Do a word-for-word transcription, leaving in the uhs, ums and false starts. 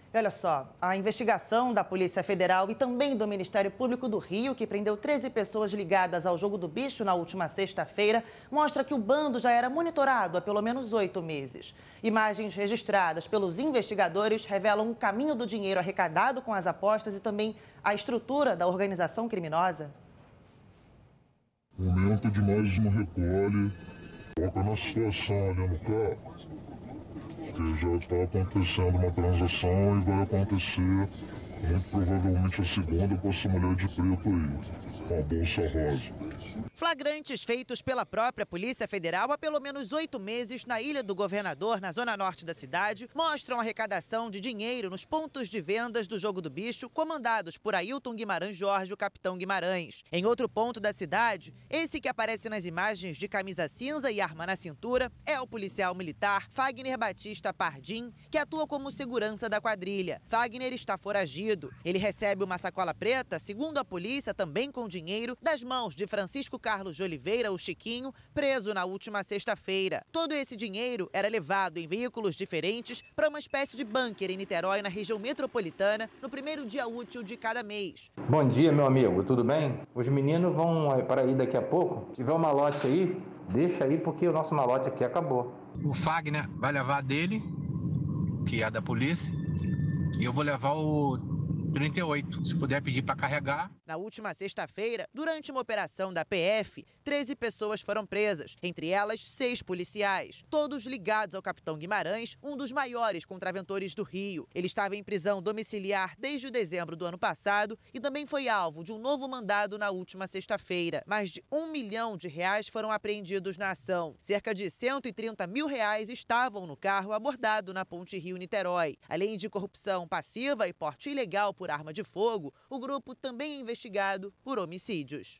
E olha só, a investigação da Polícia Federal e também do Ministério Público do Rio, que prendeu treze pessoas ligadas ao jogo do bicho na última sexta-feira, mostra que o bando já era monitorado há pelo menos oito meses. Imagens registradas pelos investigadores revelam o caminho do dinheiro arrecadado com as apostas e também a estrutura da organização criminosa. Momento de mais um recolhe, foca na situação ali no carro. Que já está acontecendo uma transação e vai acontecer, muito provavelmente a segunda com essa mulher de preto aí, com a bolsa rosa. Flagrantes feitos pela própria Polícia Federal há pelo menos oito meses na Ilha do Governador, na zona norte da cidade, mostram a arrecadação de dinheiro nos pontos de vendas do Jogo do Bicho, comandados por Ailton Guimarães Jorge, o Capitão Guimarães. Em outro ponto da cidade, esse que aparece nas imagens de camisa cinza e arma na cintura, é o policial militar Fagner Batista Pardim, que atua como segurança da quadrilha. Fagner está foragido. Ele recebe uma sacola preta, segundo a polícia, também com dinheiro, das mãos de Francisco Carlos de Oliveira, o Chiquinho, preso na última sexta-feira. Todo esse dinheiro era levado em veículos diferentes para uma espécie de bunker em Niterói, na região metropolitana, no primeiro dia útil de cada mês. Bom dia, meu amigo, tudo bem? Os meninos vão para aí daqui a pouco. Se tiver um malote aí, deixa aí porque o nosso malote aqui acabou. O Fagner vai levar dele, que é da polícia, e eu vou levar o trinta e oito, se puder pedir para carregar. Na última sexta-feira, durante uma operação da P F, treze pessoas foram presas, entre elas seis policiais, todos ligados ao Capitão Guimarães, um dos maiores contraventores do Rio. Ele estava em prisão domiciliar desde dezembro do ano passado e também foi alvo de um novo mandado na última sexta-feira. Mais de um milhão de reais foram apreendidos na ação. Cerca de cento e trinta mil reais estavam no carro abordado na Ponte Rio-Niterói. Além de corrupção passiva e porte ilegal por arma de fogo, o grupo também é investigado por homicídios.